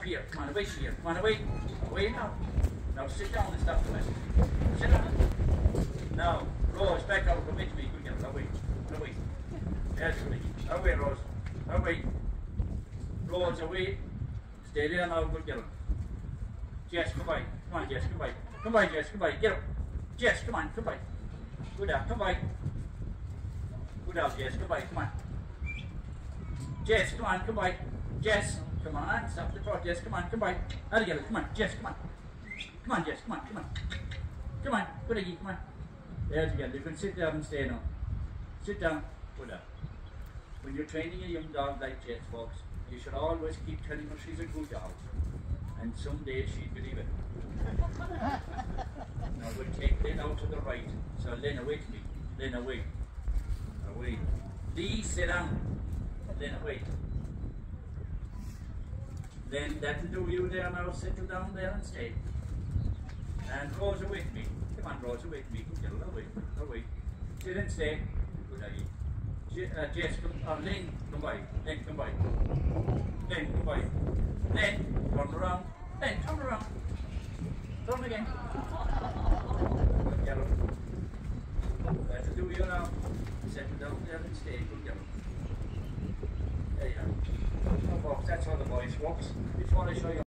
Here, come on, away here. Come on, away. Away now. Now sit down and stop the mess. Sit down. Now, Rose, back out. Come into me. Good girl. Away. Away. Yes, away. Away, Rose. Away. Rose, away. Stay there now. Good girl. Jess, come by. Come on, Jess, come by. Come by, Jess, come by. Get up. Jess, come on, come by. Good out, come by. Good out, Jess, come by, come on. Jess, come on, come by. Jess, come on, stop the clock, Jess, come on, come by. Out together, come on, Jess, come on. Come on, Jess, come on, come on. Come on, good again, come on. There together, you can sit down and stay now. Sit down, good out. When you're training a young dog like Jess, folks, you should always keep telling her she's a good dog. And someday she'll believe it. Now we'll take Lynn out to the right. So Lynn, away to me. Lynn, away. Away. Lee, sit down. Lynn, away. Then that'll do you there now. Settle down there and stay. And Rose, away to me. Come on, Rose, away to me. Good girl, away. Away. Sit and stay. Good idea. Jess, come, Lynn, come by. Lynn, come by. Lynn, come by. Lynn, turn around. Lynn, turn around. Turn again. Good girl. That'll do you now. Settle down there and stay. Good girl. There you are. Oh, folks, that's how the voice works. Just want to show you.